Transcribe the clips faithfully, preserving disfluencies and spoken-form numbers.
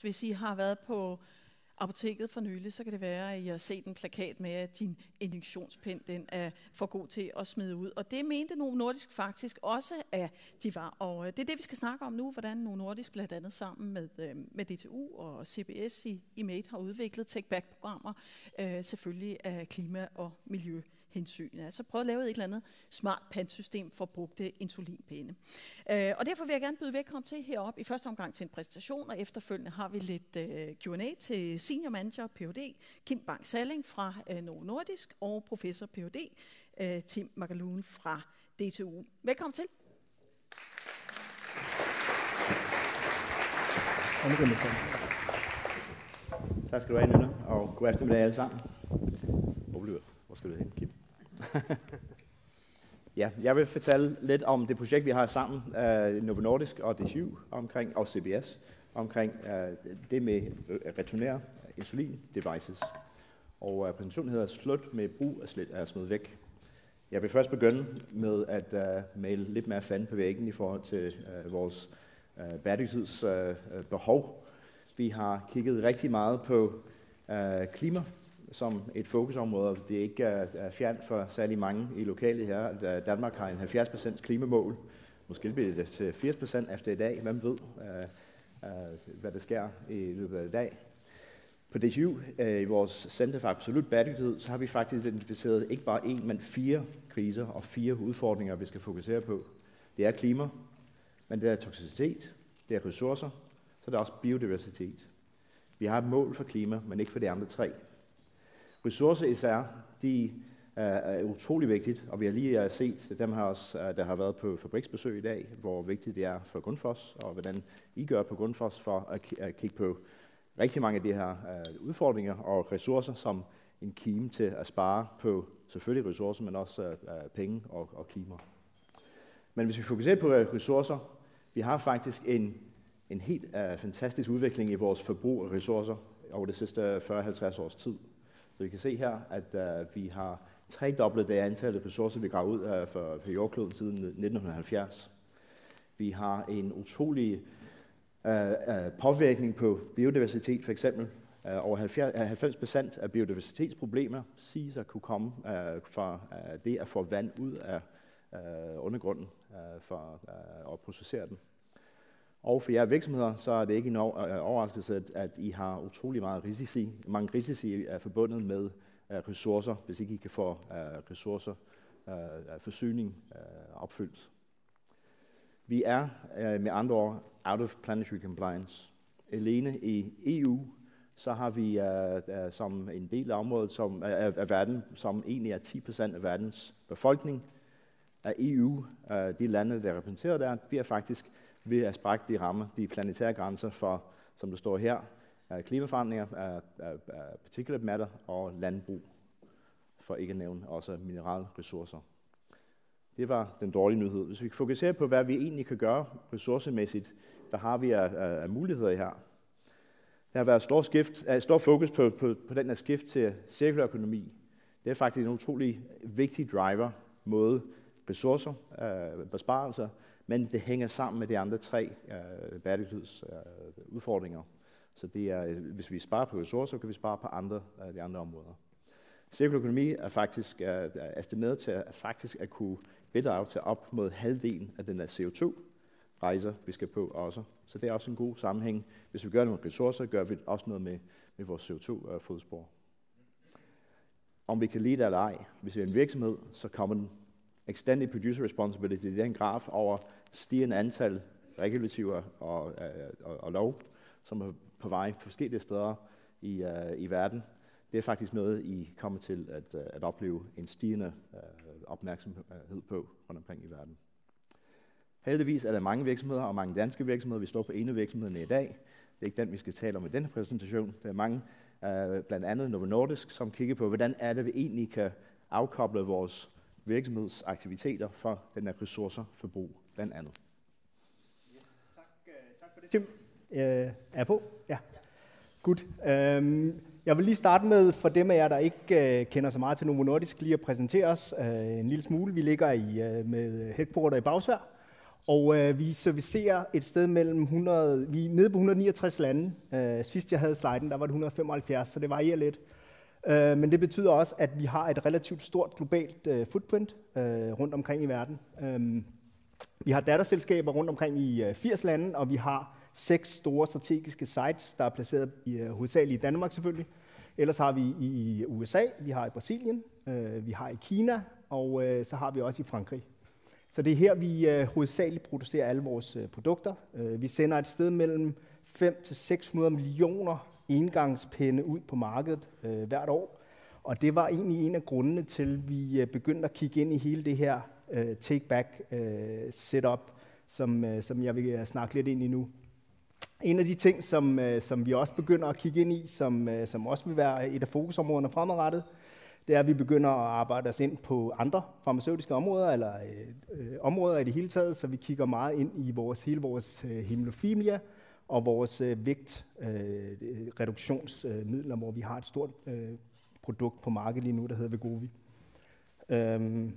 Hvis I har været på apoteket for nylig, så kan det være, at I har set en plakat med, at din injektionspind den er for god til at smide ud. Og det mente Novo Nordisk faktisk også, at de var. Og det er det, vi skal snakke om nu, hvordan Novo Nordisk blandt andet sammen med, med D T U og C B S i, i Made har udviklet take-back-programmer, øh, selvfølgelig af klima- og miljø. hensyn. Altså prøve at lave et eller andet smart pantsystem for brugte insulinpinde. Øh, og derfor vil jeg gerne byde velkommen til heroppe i første omgang til en præsentation, og efterfølgende har vi lidt øh, Q and A til Senior Manager P H D Kim Bang-Salling fra øh, Novo Nordisk og Professor P H D øh, Tim Magaloon fra D T U. Velkommen til. Tak skal du have, Nynne, og god eftermiddag alle sammen. Hvor skal du hen, Kim? Ja, jeg vil fortælle lidt om det projekt, vi har sammen, uh, Novo Nordisk og D T U omkring, og C B S, omkring uh, det med at returnere insulin devices. Og uh, præsentationen hedder Slut med brug af slet er smidt væk. Jeg vil først begynde med at uh, male lidt mere fan på væggen i forhold til uh, vores uh, bæredygtighedsbehov. Uh, vi har kigget rigtig meget på uh, klima som et fokusområde. Det er ikke uh, fjernt for særlig mange i lokalet her. Uh, Danmark har en halvfjerds procent klimamål. Måske bliver det til firs procent efter i dag. Hvem ved, uh, uh, hvad der sker i løbet af i dag. På D T U, uh, i vores Center for Absolut Bæredygtighed, så har vi faktisk identificeret ikke bare én, men fire kriser og fire udfordringer, vi skal fokusere på. Det er klima, men det er toksicitet, det er ressourcer, så det er også biodiversitet. Vi har et mål for klima, men ikke for de andre tre. Ressourcer især, de uh, er utrolig vigtigt, og vi har lige uh, set dem her også, uh, der har været på fabriksbesøg i dag, hvor vigtigt det er for Grundfos, og hvordan I gør på Grundfos for at, k- at kigge på rigtig mange af de her uh, udfordringer og ressourcer som en kime til at spare på selvfølgelig ressourcer, men også uh, penge og, og klima. Men hvis vi fokuserer på uh, ressourcer, vi har faktisk en, en helt uh, fantastisk udvikling i vores forbrug af ressourcer over de sidste fyrre til halvtreds års tid. Så vi kan se her, at uh, vi har tredoblet det antal af ressourcer, vi graver ud uh, for, for jordkloden siden nitten halvfjerds. Vi har en utrolig uh, uh, påvirkning på biodiversitet, for eksempel. Uh, over halvfems procent af biodiversitetsproblemer siges at kunne komme uh, fra uh, det at få vand ud af uh, undergrunden uh, for uh, at processere den. Og for jer virksomheder, så er det ikke en overraskelse, at, at I har utrolig meget risici. Mange risici er forbundet med uh, ressourcer, hvis ikke I kan få uh, ressourcer, uh, forsyning uh, opfyldt. Vi er uh, med andre ord out of planetary compliance. Alene i E U, så har vi uh, uh, som en del af området som, uh, af verden, som egentlig er ti procent af verdens befolkning af E U, uh, de lande, der repræsenterer der, vi er faktisk ved at sprække de rammer, de planetære grænser for, som der står her, klimaforandringer, particulate matter og landbrug, for ikke at nævne også mineralressourcer. Det var den dårlige nyhed. Hvis vi fokuserer på, hvad vi egentlig kan gøre ressourcemæssigt, der har vi af, af muligheder her. Der har været stor, skift, stor fokus på, på, på den her skift til cirkulær økonomi. Det er faktisk en utrolig vigtig driver mod ressourcer, øh, besparelser, men det hænger sammen med de andre tre øh, bæredygtighedsudfordringer. Øh, så det er, hvis vi sparer på ressourcer, kan vi spare på andre, øh, de andre områder. Cirkulær økonomi er faktisk øh, er estimeret til at, faktisk at kunne bidrage til op mod halvdelen af den der C O to rejser, vi skal på også. Så det er også en god sammenhæng. Hvis vi gør noget med ressourcer, gør vi også noget med, med vores C O to fodspor. Om vi kan lide det eller ej, hvis vi er en virksomhed, så kommer den Extended Producer Responsibility, det er en graf over stigende antal regulativer og, øh, og, og lov, som er på vej forskellige steder i, øh, i verden. Det er faktisk noget, I kommer til at, øh, at opleve en stigende øh, opmærksomhed på rundt omkring i verden. Heldigvis er der mange virksomheder og mange danske virksomheder. Vi står på en af virksomhederne i dag. Det er ikke den, vi skal tale om i denne præsentation. Der er mange, øh, blandt andet Novo Nordisk, som kigger på, hvordan er det, vi egentlig kan afkoble vores virksomhedsaktiviteter for den her ressourcerforbrug, blandt andet. Yes, tak, uh, tak for det, Tim. Uh, er jeg på? Ja. Godt. Um, jeg vil lige starte med, for dem af jer, der ikke uh, kender så meget til Novo Nordisk, lige at præsentere os uh, en lille smule. Vi ligger i, uh, med headquarter i Bagsværd, Og øh, vi servicerer et sted mellem hundrede, vi er nede på et hundrede og niogtres lande. Øh, sidst jeg havde sliden, der var det et hundrede og femoghalvfjerds, så det varierer lidt. Øh, men det betyder også, at vi har et relativt stort globalt øh, footprint øh, rundt omkring i verden. Øh, vi har datterselskaber rundt omkring i øh, firs lande, og vi har seks store strategiske sites, der er placeret i, øh, hovedsageligt i Danmark selvfølgelig. Ellers har vi i U S A, vi har i Brasilien, øh, vi har i Kina, og øh, så har vi også i Frankrig. Så det er her, vi øh, hovedsageligt producerer alle vores øh, produkter. Øh, vi sender et sted mellem fem til seks hundrede millioner engangspenne ud på markedet øh, hvert år. Og det var egentlig en af grundene til, at vi øh, begyndte at kigge ind i hele det her øh, take-back øh, setup, som, øh, som jeg vil snakke lidt ind i nu. En af de ting, som, øh, som vi også begynder at kigge ind i, som, øh, som også vil være et af fokusområderne fremadrettet, det er, at vi begynder at arbejde os ind på andre farmaceutiske områder, eller øh, øh, områder i det hele taget, så vi kigger meget ind i vores, hele vores øh, hemofilia og vores øh, vægtreduktionsmidler, øh, hvor vi har et stort øh, produkt på markedet lige nu, der hedder Wegovy. Øhm,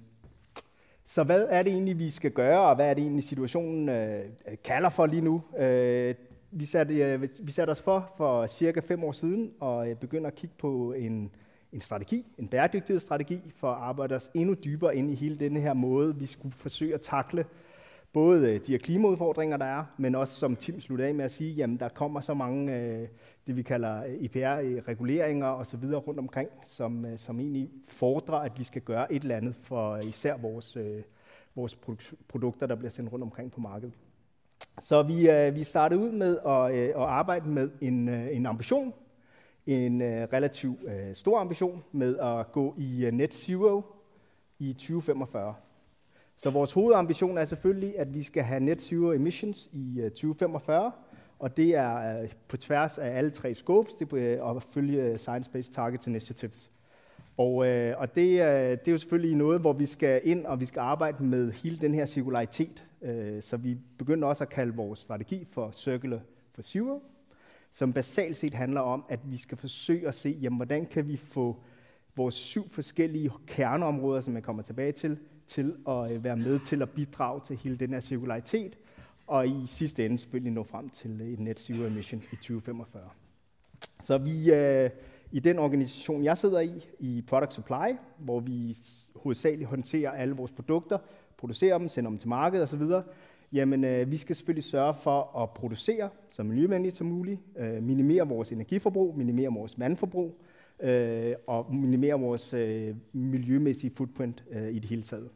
så hvad er det egentlig, vi skal gøre, og hvad er det egentlig, situationen øh, kalder for lige nu? Øh, vi, satte, øh, vi satte os for for cirka fem år siden, og øh, begynder at kigge på en en strategi, en bæredygtighedsstrategi, for at arbejde os endnu dybere ind i hele denne her måde, vi skulle forsøge at takle både de her klimaudfordringer, der er, men også, som Tim sluttede af med at sige, jamen der kommer så mange, øh, det vi kalder I P R-reguleringer osv. rundt omkring, som, øh, som egentlig fordrer, at vi skal gøre et eller andet for især vores, øh, vores produkter, der bliver sendt rundt omkring på markedet. Så vi, øh, vi startede ud med at, øh, at arbejde med en, øh, en ambition, en øh, relativt øh, stor ambition med at gå i uh, net zero i tyve femogfyrre. Så vores hovedambition er selvfølgelig, at vi skal have net zero emissions i uh, tyve femogfyrre, og det er uh, på tværs af alle tre scopes, det er at følge Science Based Targets Initiatives. Og, øh, og det, øh, det er jo selvfølgelig noget, hvor vi skal ind, og vi skal arbejde med hele den her cirkularitet. Øh, så vi begynder også at kalde vores strategi for Circular for Zero, som basalt set handler om, at vi skal forsøge at se, jamen, hvordan kan vi få vores syv forskellige kerneområder, som jeg kommer tilbage til, til at være med til at bidrage til hele den her cirkularitet, og i sidste ende selvfølgelig nå frem til et net zero emission i tyve femogfyrre. Så vi øh, i den organisation, jeg sidder i, i Product Supply, hvor vi hovedsageligt håndterer alle vores produkter, producerer dem, sender dem til markedet osv., jamen, øh, vi skal selvfølgelig sørge for at producere så miljøvenligt som muligt, øh, minimere vores energiforbrug, minimere vores vandforbrug, øh, og minimere vores øh, miljømæssige footprint øh, i det hele taget.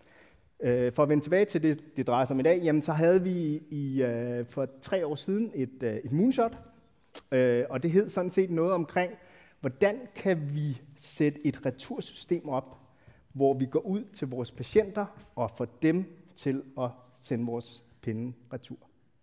Øh, for at vende tilbage til det, det drejer sig om i dag, jamen, så havde vi i, øh, for tre år siden et, øh, et moonshot, øh, og det hed sådan set noget omkring, hvordan kan vi sætte et retursystem op, hvor vi går ud til vores patienter og får dem til at sende vores pinde retur.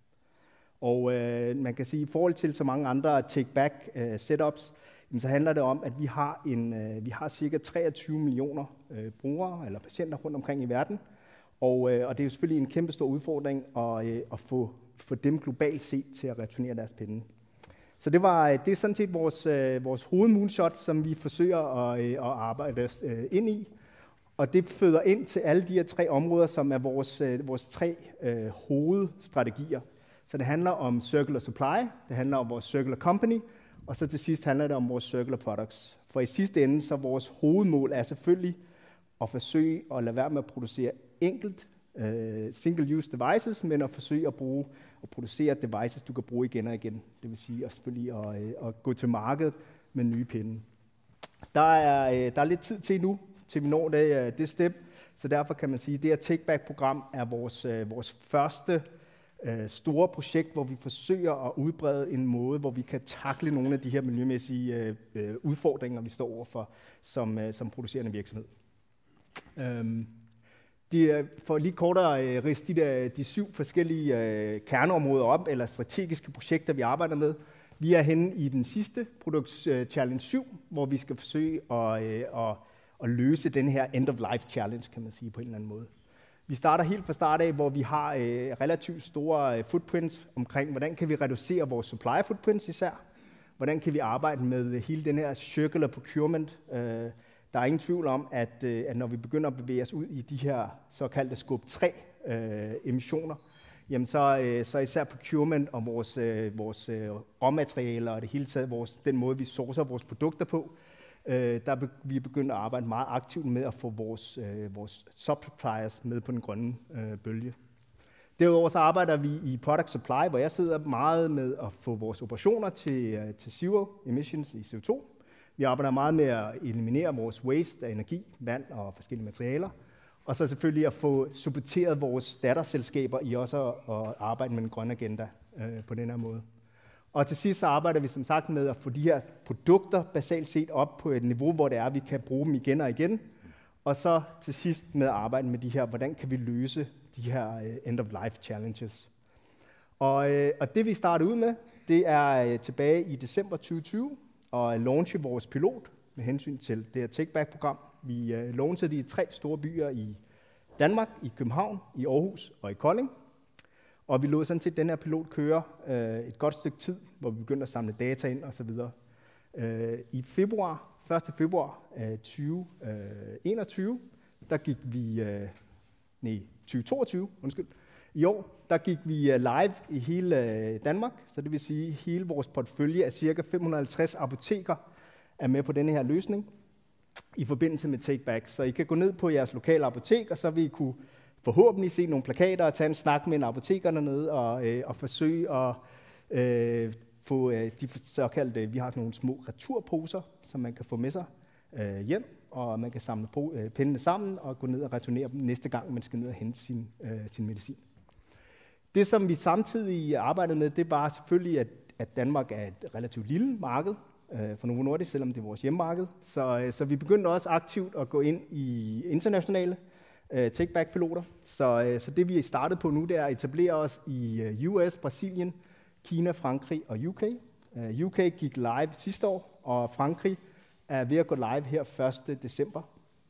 Og øh, man kan sige, at i forhold til så mange andre take-back øh, setups, så handler det om, at vi har, en, øh, vi har cirka treogtyve millioner øh, brugere eller patienter rundt omkring i verden. Og, øh, og det er jo selvfølgelig en kæmpe stor udfordring at, øh, at få, få dem globalt set til at returnere deres pinde. Så det, var, det er sådan set vores, øh, vores hovedmoonshot, som vi forsøger at, øh, at arbejde øh, ind i. Og det føder ind til alle de her tre områder, som er vores, øh, vores tre øh, hovedstrategier. Så det handler om Circular Supply, det handler om vores Circular Company, og så til sidst handler det om vores Circular Products. For i sidste ende, så vores hovedmål er selvfølgelig at forsøge at lade være med at producere enkelt øh, single-use devices, men at forsøge at bruge at producere devices, du kan bruge igen og igen. Det vil sige at selvfølgelig at, øh, at gå til markedet med nye pinde. Der er, øh, der er lidt tid til nu, til vi når det, det step. Så derfor kan man sige, at det her Take-Back-program er vores, vores første øh, store projekt, hvor vi forsøger at udbrede en måde, hvor vi kan takle nogle af de her miljømæssige øh, udfordringer, vi står overfor som, øh, som producerende virksomhed. Øhm, de, for lige kortere øh, riste de, de syv forskellige øh, kerneområder op, eller strategiske projekter, vi arbejder med. Vi er henne i den sidste Produkt øh, Challenge syv, hvor vi skal forsøge at, øh, at at løse den her end-of-life challenge, kan man sige på en eller anden måde. Vi starter helt fra start af, hvor vi har øh, relativt store øh, footprints omkring, hvordan kan vi reducere vores supply footprints især, hvordan kan vi arbejde med hele den her circular procurement. Øh, der er ingen tvivl om, at, øh, at når vi begynder at bevæge os ud i de her såkaldte scope tre øh, emissioner, jamen så, øh, så især procurement og vores, øh, vores øh, råmaterialer og det hele taget, vores, den måde, vi sourcer vores produkter på, øh, der er vi begyndt at arbejde meget aktivt med at få vores, øh, vores suppliers med på den grønne øh, bølge. Derudover så arbejder vi i product supply, hvor jeg sidder meget med at få vores operationer til, til zero emissions i C O to. Vi arbejder meget med at eliminere vores waste af energi, vand og forskellige materialer. Og så selvfølgelig at få supporteret vores datterselskaber i også at arbejde med den grønne agenda øh, på den her måde. Og til sidst så arbejder vi som sagt med at få de her produkter basalt set op på et niveau, hvor det er, at vi kan bruge dem igen og igen. Og så til sidst med at arbejde med de her, hvordan kan vi løse de her uh, end-of-life challenges. Og, uh, og det vi startede ud med, det er uh, tilbage i december tyve tyve, og launche vores pilot med hensyn til det her Take-Back-program. Vi uh, launchede det i tre store byer i Danmark, i København, i Aarhus og i Kolding. Og vi lod sådan set den her pilot køre uh, et godt stykke tid, hvor vi begyndte at samle data ind osv. Uh, I februar, første februar uh, tyve enogtyve, der gik vi... Uh, nej, tyve toogtyve, undskyld. I år, der gik vi live i hele Danmark, så det vil sige, at hele vores portefølje af ca. fem hundrede og halvtreds apoteker er med på denne her løsning i forbindelse med Take-Back. Så I kan gå ned på jeres lokale apotek, og så vil I kunne forhåbentlig se nogle plakater og tage en snak med en apoteker dernede og, øh, og forsøge at øh, få øh, de såkaldte, vi har nogle små returposer, som man kan få med sig øh, hjem, og man kan samle på, øh, pindene sammen og gå ned og returnere dem næste gang, man skal ned og hente sin, øh, sin medicin. Det, som vi samtidig arbejdede med, det var selvfølgelig, at, at Danmark er et relativt lille marked øh, for Novo Nordisk, selvom det er vores hjemmemarked. Så, øh, så vi begyndte også aktivt at gå ind i internationale øh, take-back-piloter. Så, øh, så det, vi er startet på nu, det er at etablere os i øh, U S, Brasilien, Kina, Frankrig og U K. Uh, U K gik live sidste år, og Frankrig er ved at gå live her første december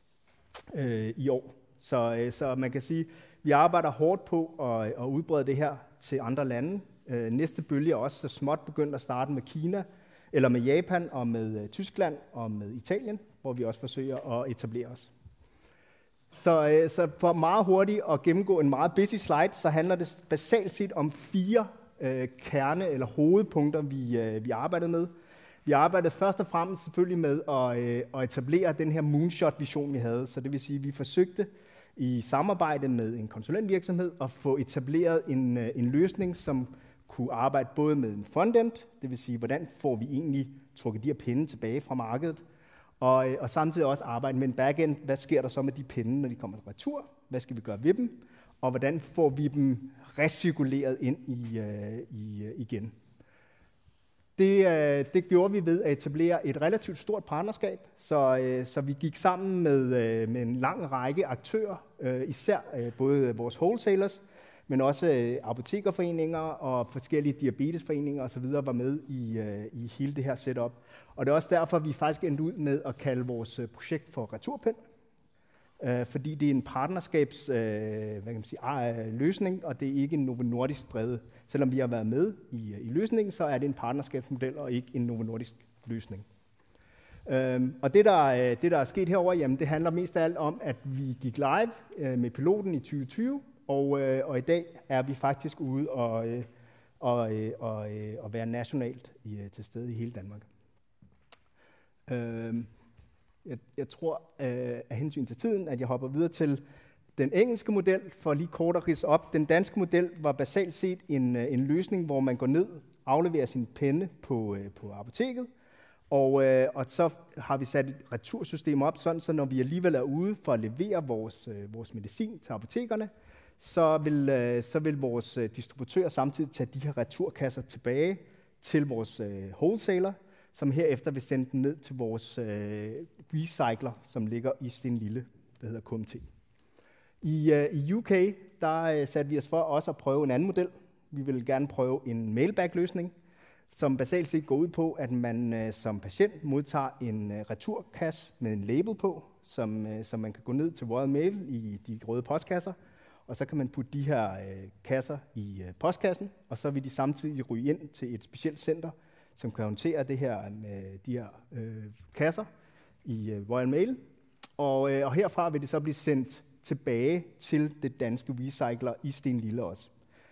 øh, i år. Så, øh, så man kan sige, at vi arbejder hårdt på at, at udbrede det her til andre lande. Øh, næste bølge er også så småt begyndt at starte med Kina, eller med Japan og med uh, Tyskland og med Italien, hvor vi også forsøger at etablere os. Så, øh, så for meget hurtigt at gennemgå en meget busy slide, så handler det basalt set om fire øh, kerne- eller hovedpunkter, vi, øh, vi arbejder med. Vi arbejdede først og fremmest selvfølgelig med at, øh, at etablere den her moonshot-vision, vi havde. Så det vil sige, at vi forsøgte i samarbejde med en konsulentvirksomhed at få etableret en, øh, en løsning, som kunne arbejde både med en frontend, det vil sige, hvordan får vi egentlig trukket de her pinde tilbage fra markedet, og, øh, og samtidig også arbejde med en backend. Hvad sker der så med de pinde, når de kommer retur? Hvad skal vi gøre ved dem? Og hvordan får vi dem recirkuleret ind i, øh, i, øh, igen? Det, det gjorde vi ved at etablere et relativt stort partnerskab, så, så vi gik sammen med, med en lang række aktører, især både vores wholesalers, men også apotekerforeninger og forskellige diabetesforeninger osv. var med i, i hele det her setup. Og det er også derfor, vi faktisk endte ud med at kalde vores projekt for Returpen, fordi det er en partnerskabs hvad kan man sige, løsning, og det er ikke en Novo Nordisk drevet. Selvom vi har været med i, i løsningen, så er det en partnerskabsmodel og ikke en Novo Nordisk løsning. Øhm, og det der, det, der er sket herover, jamen, det handler mest af alt om, at vi gik live øh, med piloten i tyve tyve, og, øh, og i dag er vi faktisk ude og, øh, og, øh, og, øh, og være nationalt i, øh, til stede i hele Danmark. Øhm, jeg, jeg tror øh, af hensyn til tiden, at jeg hopper videre til den engelske model, for lige kort at ridse op. Den danske model var basalt set en, en løsning, hvor man går ned, afleverer sin penne på, på apoteket, og, og så har vi sat et retursystem op, sådan så når vi alligevel er ude for at levere vores, vores medicin til apotekerne, så vil, så vil vores distributør samtidig tage de her returkasser tilbage til vores wholesaler, som herefter vil sende dem ned til vores recycler, som ligger i Stenlille, der hedder K M T. I, uh, I U K, der uh, satte vi os for også at prøve en anden model. Vi ville gerne prøve en mailback-løsning, som basalt set går ud på, at man uh, som patient modtager en uh, returkasse med en label på, som, uh, som man kan gå ned til Royal Mail i de røde postkasser, og så kan man putte de her uh, kasser i uh, postkassen, og så vil de samtidig ryge ind til et specielt center, som kan håndtere det her med de her uh, kasser i uh, Royal Mail. Og, uh, og herfra vil det så blive sendt tilbage til det danske recycler i Stenlille også.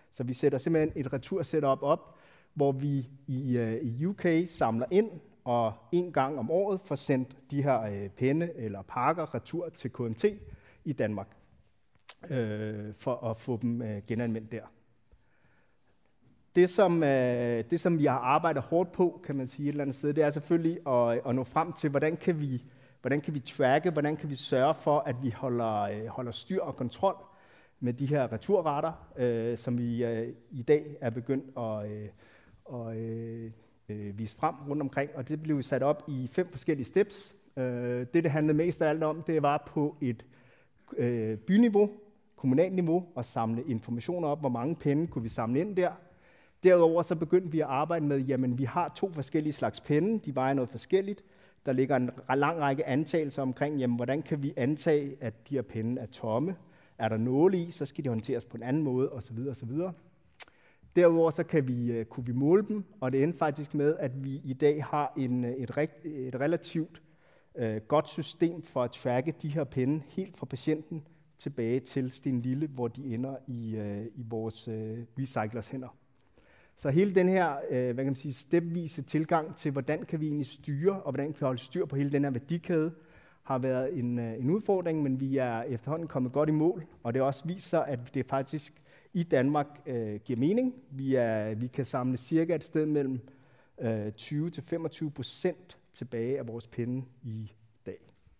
Så vi sætter simpelthen et retursetup op, hvor vi i, øh, i U K samler ind, og en gang om året får sendt de her øh, penne eller pakker retur til K M T i Danmark, øh, for at få dem øh, genanvendt der. Det som, øh, det, som vi har arbejdet hårdt på, kan man sige et eller andet sted, det er selvfølgelig at, at nå frem til, hvordan kan vi, hvordan kan vi tracke, hvordan kan vi sørge for, at vi holder, øh, holder styr og kontrol med de her returrater, øh, som vi øh, i dag er begyndt at øh, og, øh, øh, vise frem rundt omkring. Og det blev sat op i fem forskellige steps. Øh, det, det handlede mest af alt om, det var på et øh, byniveau, kommunalt niveau, at samle informationer op, hvor mange penge kunne vi samle ind der. Derudover så begyndte vi at arbejde med, jamen vi har to forskellige slags penne, de vejer noget forskelligt. Der ligger en lang række antagelser omkring, jamen hvordan kan vi antage, at de her penne er tomme? Er der nåle i, så skal de håndteres på en anden måde, osv. osv. Derudover så kan vi, kunne vi måle dem, og det endte faktisk med, at vi i dag har en, et, et relativt øh, godt system for at tracke de her penne helt fra patienten tilbage til Stenlille, hvor de ender i, øh, i vores øh, recyclers hænder. Så hele den her øh, hvad kan man sige, stepvise tilgang til, hvordan kan vi egentlig styre, og hvordan kan vi holde styr på hele den her værdikæde, har været en, en udfordring, men vi er efterhånden kommet godt i mål, og det også viser sig, at det faktisk i Danmark øh, giver mening. Vi, er, vi kan samle cirka et sted mellem øh, tyve til femogtyve procent tilbage af vores penge i dag.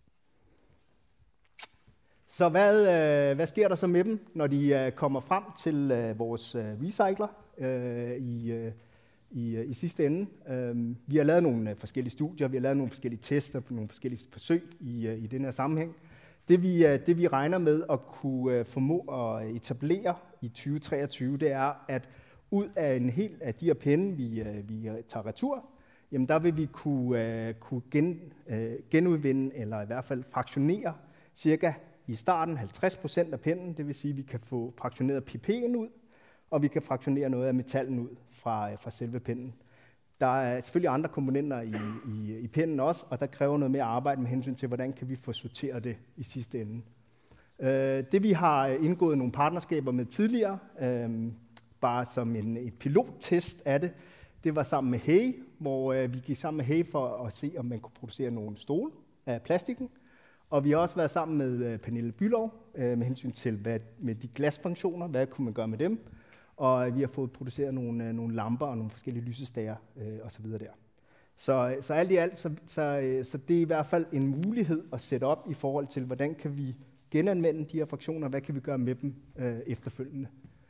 Så hvad, øh, hvad sker der så med dem, når de øh, kommer frem til øh, vores øh, recycler øh, i, øh, i, øh, i sidste ende? Øh, vi har lavet nogle øh, forskellige studier, vi har lavet nogle forskellige tester, nogle forskellige forsøg i, øh, i den her sammenhæng. Det vi, øh, det vi regner med at kunne øh, formå at etablere i tyve treogtyve, det er, at ud af en hel af de her penge, vi, øh, vi tager retur, jamen der vil vi kunne, øh, kunne gen, øh, genudvinde, eller i hvert fald fraktionere cirka i starten halvtreds procent af pennen, det vil sige, at vi kan få fraktioneret pipen ud, og vi kan fraktionere noget af metallen ud fra, fra selve pennen. Der er selvfølgelig andre komponenter i, i, i pennen også, og der kræver noget mere arbejde med hensyn til, hvordan kan vi få sorteret det i sidste ende. Øh, det vi har indgået nogle partnerskaber med tidligere, øh, bare som en et pilottest af det, det var sammen med Hey, hvor øh, vi gik sammen med Hey for at se, om man kunne producere nogle stole af plastikken. Og vi har også været sammen med Pernille Bylov øh, med hensyn til hvad, med de glasfunktioner, hvad kunne man gøre med dem. Og vi har fået produceret nogle, øh, nogle lamper og nogle forskellige lysestager øh, osv. der. Så, så alt i alt, så, så, så det er i hvert fald en mulighed at sætte op i forhold til, hvordan kan vi genanvende de her fraktioner, hvad kan vi gøre med dem øh, efterfølgende.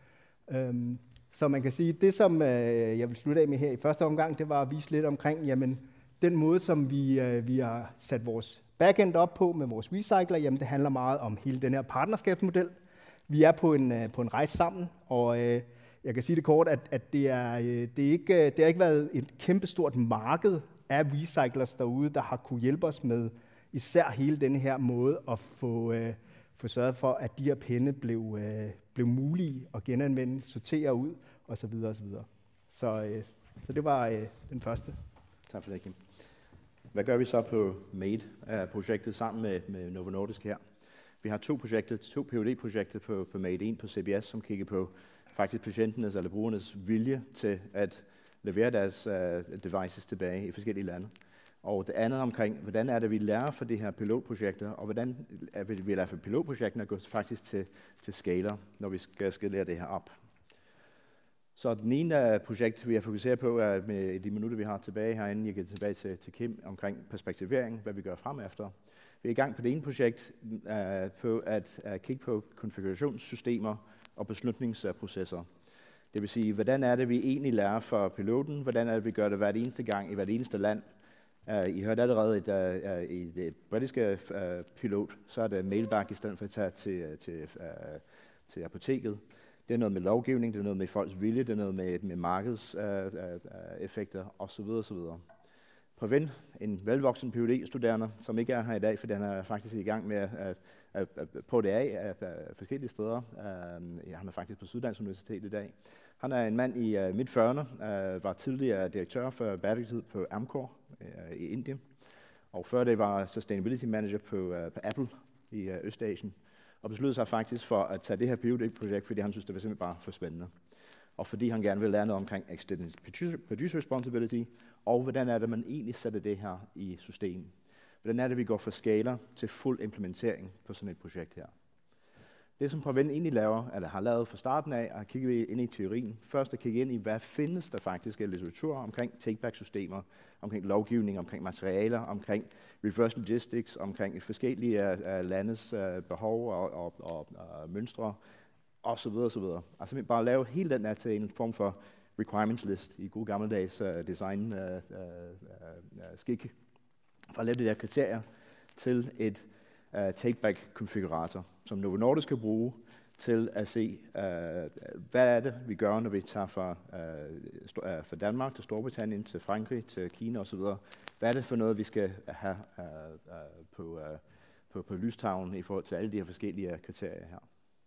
Øhm, så man kan sige, det som øh, jeg vil slutte af med her i første omgang, det var at vise lidt omkring, jamen den måde, som vi, øh, vi har sat vores backend op på med vores recycler, jamen det handler meget om hele den her partnerskabsmodel. Vi er på en, på en rejse sammen, og øh, jeg kan sige det kort, at, at det, er, det, er ikke, det har ikke været et kæmpestort marked af recyclers derude, der har kunne hjælpe os med især hele denne her måde at få, øh, få sørget for, at de her penne blev, øh, blev mulige at genanvende, sortere ud osv. osv. Så, øh, så det var øh, den første. Tak for det, Kim. Hvad gør vi så på MADE-projektet sammen med, med Novo Nordisk her? Vi har to projekter, to P H D-projekter på, på MADE, en på C B S, som kigger på faktisk patienternes eller brugernes vilje til at levere deres uh, devices tilbage i forskellige lande. Og det andet omkring, hvordan er det, vi lærer fra de her pilotprojekter, og hvordan er vi, vi lærer fra pilotprojekterne at gå faktisk til, til scaler, når vi skal skalere det her op. Så den ene projekt, vi har fokuseret på, er med de minutter, vi har tilbage herinde, jeg går tilbage til, til Kim, omkring perspektivering, hvad vi gør frem efter. Vi er i gang på det ene projekt uh, på at uh, kigge på konfigurationssystemer og beslutningsprocesser. Det vil sige, hvordan er det, vi egentlig lærer for piloten, hvordan er det, vi gør det hvert eneste gang i hvert eneste land. Uh, I hørte allerede et, uh, i det britiske uh, pilot, så er det mailback i stedet for at tage til, til, uh, til apoteket. Det er noget med lovgivning, det er noget med folks vilje, det er noget med, med markedseffekter uh, uh, osv. osv. Pravin, en velvoksen P H D-studerende, som ikke er her i dag, for den er faktisk i gang med at, at, at på det af forskellige steder. Uh, han er faktisk på Syddansk Universitet i dag. Han er en mand i uh, midt fyrrerne, uh, var tidligere direktør for bæredygtighed på Amcor uh, i Indien, og før det var Sustainability Manager på, uh, på Apple i uh, Østasien, og besluttede sig faktisk for at tage det her P H D-projekt, fordi han synes, det var simpelthen bare for spændende. og fordi han gerne vil lære noget omkring Extended Producer Responsibility, og hvordan er det, man egentlig sætter det her i system. Hvordan er det, vi går fra skala til fuld implementering på sådan et projekt her. Det, som Pravin egentlig laver, eller har lavet fra starten af, og kigger vi ind i teorien, først at kigge ind i, hvad findes der faktisk af litteratur omkring take-back-systemer, omkring lovgivning, omkring materialer, omkring reverse logistics, omkring forskellige uh, landes uh, behov og, og, og uh, mønstre, osv. osv. Altså vi bare lave hele den her til en form for requirements list i god gammeldags uh, design uh, uh, uh, skik, for at lave de der kriterier til et uh, take-back-konfigurator, som Novo Nordisk kan bruge til at se, uh, hvad er det, vi gør, når vi tager fra, uh, uh, fra Danmark til Storbritannien, til Frankrig, til Kina osv. Hvad er det for noget, vi skal have uh, uh, på, uh, på, på lystavlen i forhold til alle de her forskellige kriterier her.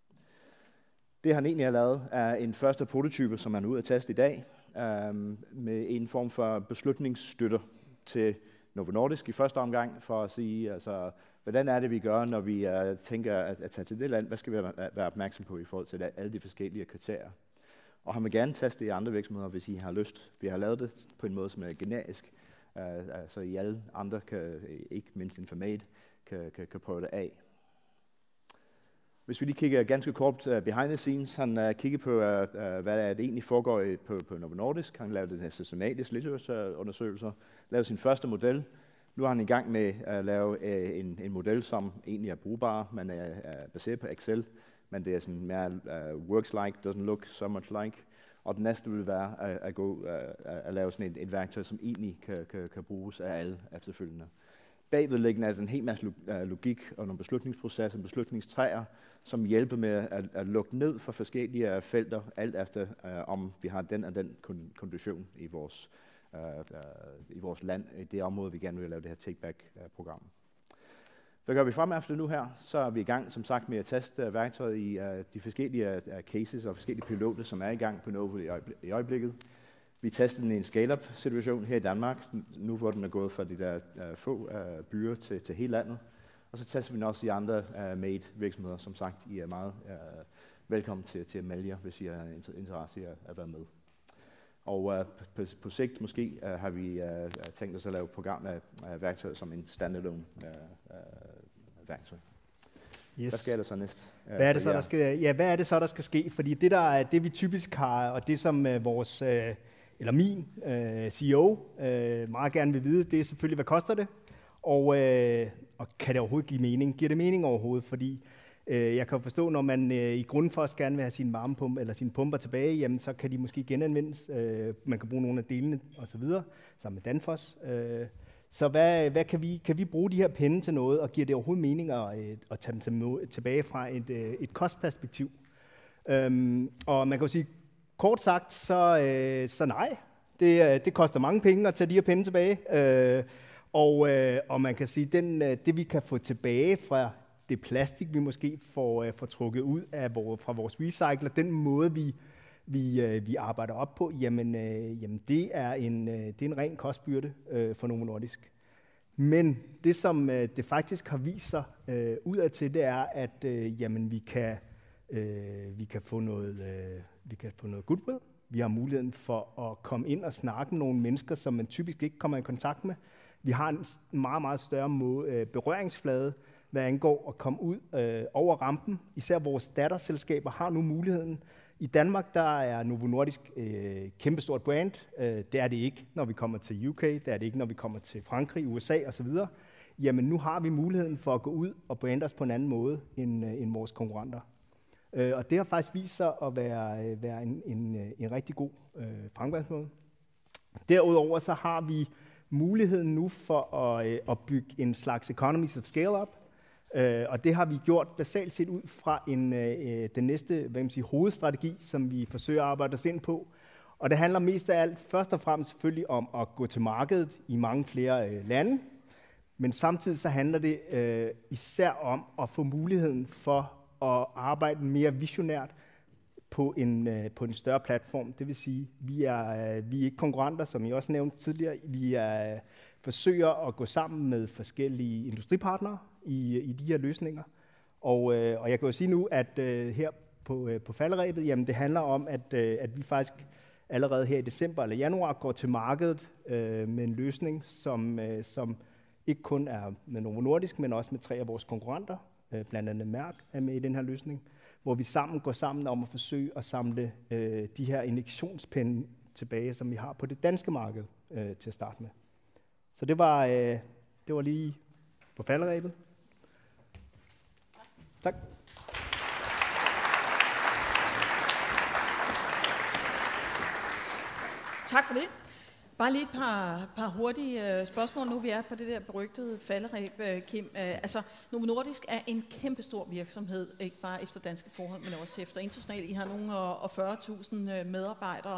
Det han egentlig har lavet er en første prototype, som han er ude at teste i dag, um, med en form for beslutningsstøtter til Novo Nordisk i første omgang, for at sige, altså, hvordan er det, vi gør, når vi uh, tænker at, at tage til det land? Hvad skal vi være, være opmærksom på i forhold til alle de forskellige kriterier? Og han vil gerne teste det i andre virksomheder, hvis I har lyst. Vi har lavet det på en måde, som er generisk, uh, så I alle andre, kan, ikke mindst Informate, kan, kan, kan prøve det af. Hvis vi lige kigger ganske kort uh, behind the scenes, han uh, kigger på, uh, uh, hvad det egentlig foregår i, på, på Novo Nordisk. Han lavede den her systematisk litteraturundersøgelser, lavede sin første model. Nu er han i gang med at lave uh, en, en model, som egentlig er brugbar, men er uh, baseret på Excel, men det er sådan mere uh, works like, doesn't look so much like. Og det næste vil være at, at, gå, uh, at lave sådan et, et værktøj, som egentlig kan, kan, kan bruges af alle efterfølgende. Bagvedliggende er altså en hel masse logik og nogle beslutningsprocesser, beslutningstræer, som hjælper med at, at lukke ned for forskellige felter, alt efter uh, om vi har den og den kondition i vores, uh, uh, i vores land, i det område, vi gerne vil lave det her take-back-program. Hvad gør vi frem efter nu her? Så er vi i gang, som sagt, med at teste uh, værktøjet i uh, de forskellige uh, cases og forskellige piloter, som er i gang på Novo i, øjeblik- i øjeblikket. Vi testede den i en scale-up-situation her i Danmark, nu hvor den er gået fra de der uh, få uh, byer til, til hele landet. Og så tester vi den også i andre uh, made-virksomheder. Som sagt, I er meget uh, velkommen til, til at melde jer, hvis I har interesse i at, at være med. Og uh, på, på sigt måske uh, har vi uh, tænkt os at lave et program af uh, værktøjer som en standalone uh, uh, værktøj. Yes. Hvad sker der så næst? Hvad er det så, der skal, ja, hvad er det så, der skal ske? Fordi det, der er, det vi typisk har, og det som uh, vores, uh, eller min uh, C E O uh, meget gerne vil vide, det er selvfølgelig, hvad koster det? Og, uh, og kan det overhovedet give mening? Giver det mening overhovedet? Fordi uh, jeg kan forstå, når man uh, i grunden for os gerne vil have sine varmepumper eller sine pumper tilbage, jamen så kan de måske genanvendes. Uh, man kan bruge nogle af delene osv. sammen med Danfoss. Uh, Så hvad, hvad kan, vi, kan vi bruge de her penge til noget, og giver det overhovedet mening at, at tage dem tilbage fra et, et kostperspektiv? Øhm, og man kan jo sige, kort sagt, så, øh, så nej. Det, det koster mange penge at tage de her penge tilbage. Øh, og, øh, og man kan sige, den, det vi kan få tilbage fra det plastik, vi måske får, får trukket ud af vores, fra vores recycler, den måde, vi Vi, øh, vi arbejder op på, jamen, øh, jamen det, er en, øh, det er en ren kostbyrde øh, for Novo Nordisk. Men det, som øh, det faktisk har vist sig øh, udadtil, det er, at øh, jamen, vi, kan, øh, vi, kan få noget, øh, vi kan få noget goodwill. Vi har muligheden for at komme ind og snakke med nogle mennesker, som man typisk ikke kommer i kontakt med. Vi har en meget, meget større måde, øh, berøringsflade, hvad angår at komme ud øh, over rampen. Især vores datterselskaber har nu muligheden. I Danmark der er Novo Nordisk øh, kæmpestort brand. Øh, det er det ikke, når vi kommer til U K. Det er det ikke, når vi kommer til Frankrig, U S A osv. Jamen nu har vi muligheden for at gå ud og brande os på en anden måde end, øh, end vores konkurrenter. Øh, og det har faktisk vist sig at være, øh, være en, en, en rigtig god øh, fremgangsmåde. Derudover så har vi muligheden nu for at, øh, at bygge en slags economies of scale up. Uh, og det har vi gjort basalt set ud fra en, uh, den næste hvad man siger, hovedstrategi, som vi forsøger at arbejde os ind på. Og det handler mest af alt først og fremmest selvfølgelig om at gå til markedet i mange flere uh, lande. Men samtidig så handler det uh, især om at få muligheden for at arbejde mere visionært på en, uh, på en større platform. Det vil sige, vi er, uh, vi er ikke konkurrenter, som jeg også nævnte tidligere. Vi er, uh, forsøger at gå sammen med forskellige industripartnere i, i de her løsninger. Og, øh, og jeg kan jo sige nu, at øh, her på, øh, på falderebet? Jamen det handler om, at, øh, at vi faktisk allerede her i december eller januar går til markedet øh, med en løsning, som, øh, som ikke kun er med Novo Nordisk, men også med tre af vores konkurrenter, øh, blandt andet Mærsk er med i den her løsning, hvor vi sammen går sammen om at forsøge at samle øh, de her injektionspinde tilbage, som vi har på det danske marked øh, til at starte med. Så det var, øh, det var lige på falderebet. Tak. Tak for det. Bare lige et par, par hurtige uh, spørgsmål, nu vi er på det der berygtede faldereb, uh, Kim. Uh, altså, Novo Nordisk er en kæmpestor virksomhed, ikke bare efter danske forhold, men også efter internationalt. I har nogle og fyrre tusind uh, medarbejdere.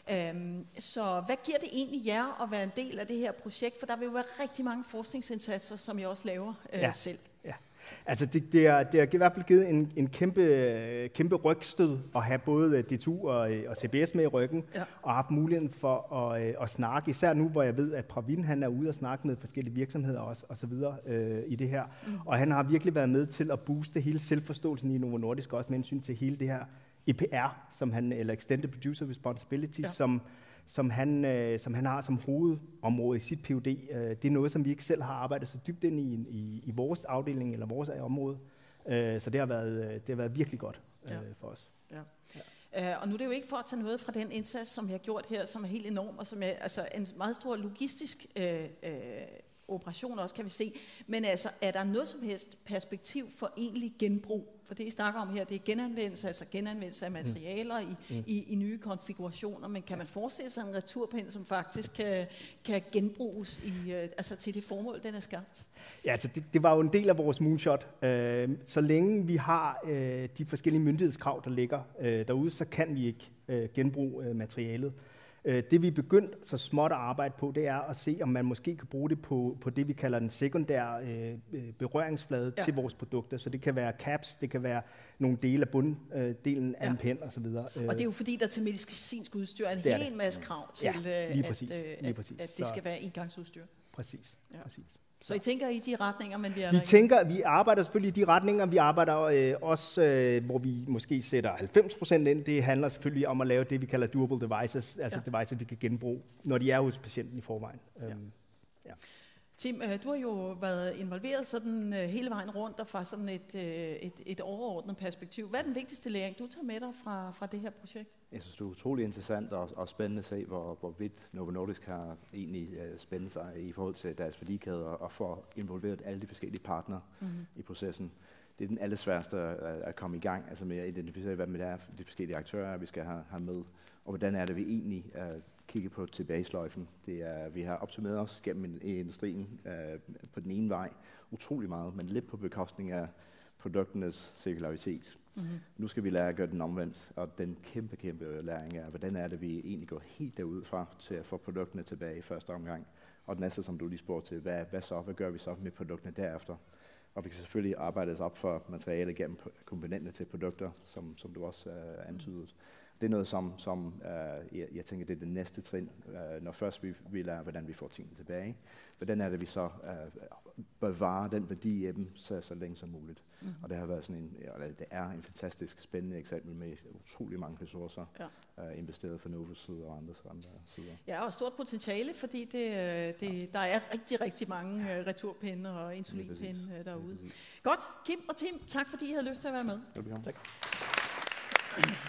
Um, så hvad giver det egentlig jer at være en del af det her projekt? For der vil jo være rigtig mange forskningsindsatser, som I også laver uh, ja. selv. Ja. Altså det, det, er, det har i hvert fald givet en, en kæmpe, kæmpe rygstød at have både D to og, og C B S med i ryggen, ja. og haft muligheden for at, at snakke, især nu, hvor jeg ved, at Pravin han er ude og snakke med forskellige virksomheder også, og så videre øh, i det her. Mm. Og han har virkelig været med til at booste hele selvforståelsen i Novo Nordisk, også med hensyn til hele det her E P R, som han, eller Extended Producer Responsibility, ja. som Som han, øh, som han har som hovedområde i sit P H D. Øh, det er noget, som vi ikke selv har arbejdet så dybt ind i, i, i vores afdeling eller vores område. Øh, så det har, været, det har været virkelig godt øh, ja. for os. Ja. Ja. Uh, og nu er det jo ikke for at tage noget fra den indsats, som jeg har gjort her, som er helt enorm, og som er altså, en meget stor logistisk øh, øh, operation også, kan vi se. Men altså, er der noget som helst perspektiv for egentlig genbrug? For det, I snakker om her, det er genanvendelse, altså genanvendelse af materialer mm. i, mm. i, i nye konfigurationer, men kan man forestille sig en returpind, som faktisk kan, kan genbruges i, altså til det formål, den er skabt? Ja, altså det, det var jo en del af vores moonshot. Øh, så længe vi har øh, de forskellige myndighedskrav, der ligger øh, derude, så kan vi ikke øh, genbruge øh, materialet. Det vi er begyndt så småt at arbejde på, det er at se, om man måske kan bruge det på, på det, vi kalder den sekundære øh, berøringsflade ja. til vores produkter. Så det kan være caps, det kan være nogle dele af bunddelen af ja. en pen osv. Og det er jo fordi, der til medicinsk udstyr er en hel det. masse krav til, ja, lige præcis, at, lige præcis. at, at det skal være engangsudstyr. Præcis, ja. præcis. Så. så I tænker i de retninger, men vi er Vi der tænker, vi arbejder selvfølgelig i de retninger. Vi arbejder øh, også, øh, hvor vi måske sætter halvfems procent ind. Det handler selvfølgelig om at lave det, vi kalder durable devices, altså ja. devices, vi kan genbruge, når de er hos patienten i forvejen. Ja. Øhm, ja. Tim, øh, du har jo været involveret sådan øh, hele vejen rundt og fra sådan et, øh, et, et overordnet perspektiv. Hvad er den vigtigste læring, du tager med dig fra, fra det her projekt? Jeg synes, det er utrolig interessant og, og spændende at se, hvor, hvor vidt Novo Nordisk har egentlig uh, spændt sig i forhold til deres værdikæder og få involveret alle de forskellige partnere mm-hmm. i processen. Det er den allersværeste at, at komme i gang, altså med at identificere, hvad med det er, de forskellige aktører, vi skal have, have med, og hvordan er det, vi egentlig uh, kigger på tilbagesløjfen. Det er, vi har optimeret os gennem industrien uh, på den ene vej utrolig meget, men lidt på bekostning af produkternes cirkularitet. Mm-hmm. Nu skal vi lære at gøre den omvendt, og den kæmpe, kæmpe læring er, hvordan er det, vi egentlig går helt derud fra til at få produkterne tilbage i første omgang. Og den næste, som du lige spurgte til, hvad, hvad så? Hvad gør vi så med produkterne derefter? Og vi kan selvfølgelig arbejde os op for materiale gennem komponenter til produkter, som, som du også uh, antydede. Det er noget, som, som uh, jeg, jeg tænker, det er det næste trin, uh, når først vi, vi lærer, hvordan vi får tingene tilbage. Hvordan er det, vi så uh, bevarer den værdi i dem så, så længe som muligt. Mm-hmm. Og det har været sådan en, eller det er en fantastisk spændende eksempel med utrolig mange ressourcer ja. uh, investeret fra Novos side og andre, andre sider. Ja, og stort potentiale, fordi det, det, ja. der er rigtig, rigtig mange uh, returpinde og insulinpinde uh, derude. Godt, Kim og Tim, tak fordi I havde lyst til at være med. Velbekomme. Tak.